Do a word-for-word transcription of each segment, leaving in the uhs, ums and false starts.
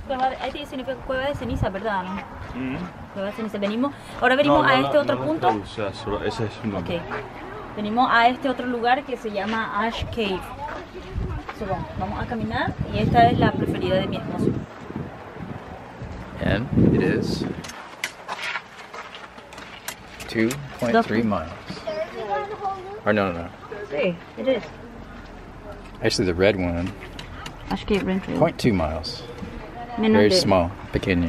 Cueva de, ahí significa cueva de ceniza, ¿verdad? ¿No? Mm. Cueva de ceniza. Venimos, ahora venimos no, a no, este no, otro no, punto. No, o sea, solo ese es un nombre. Ok. Venimos a este otro lugar que se llama Ash Cave. So, vamos, vamos a caminar y esta es la preferida de mi esposo. And it is two point three miles. Or no, no, no. Sí, it is. Actually, the red one, Ash Cave Rain Trail. zero point two miles. Menos Very de- small, pequeña.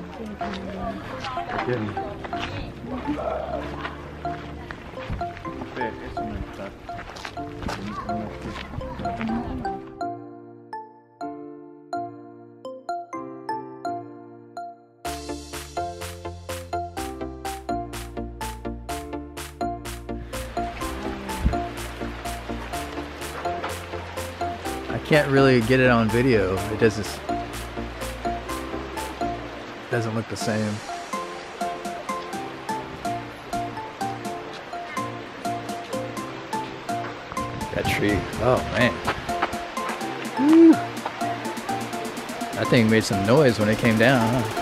I can't really get it on video. It doesn't doesn't look the same. That tree. Oh man. Woo. That thing made some noise when it came down, huh?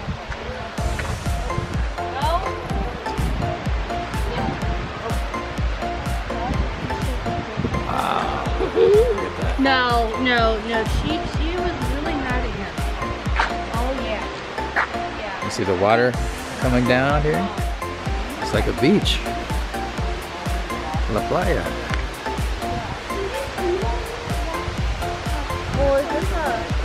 No, no, no. She she was really mad at him. Oh yeah. You see the water coming down here? It's like a beach. La playa. Well, is this a?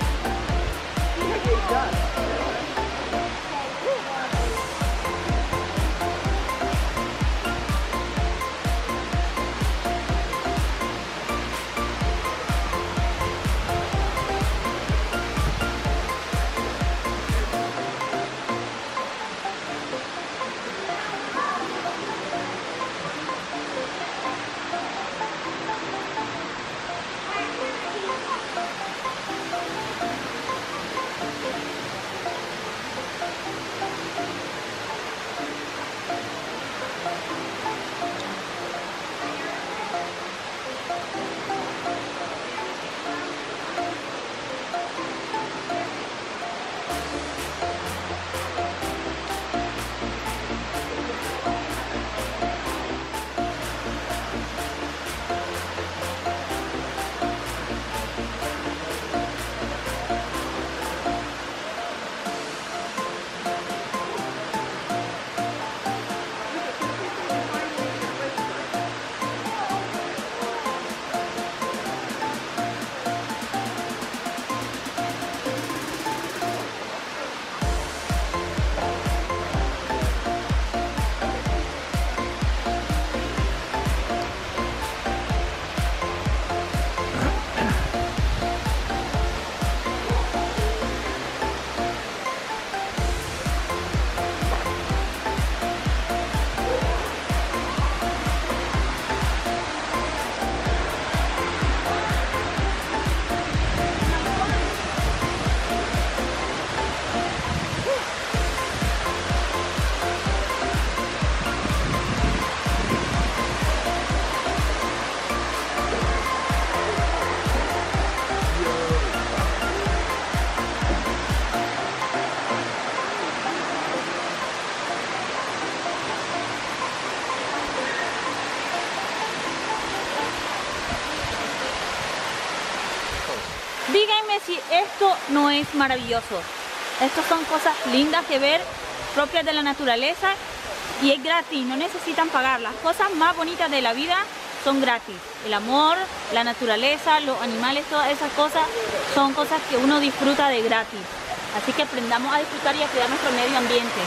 Díganme si esto no es maravilloso. Estas son cosas lindas que ver, propias de la naturaleza y es gratis, no necesitan pagar. Las cosas más bonitas de la vida son gratis. El amor, la naturaleza, los animales, todas esas cosas son cosas que uno disfruta de gratis. Así que aprendamos a disfrutar y a cuidar nuestro medio ambiente.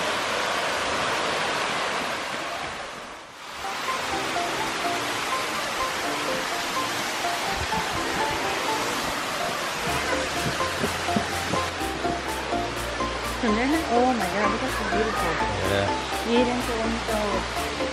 Oh my god, look at so beautiful. Yeah. Miren qué bonito.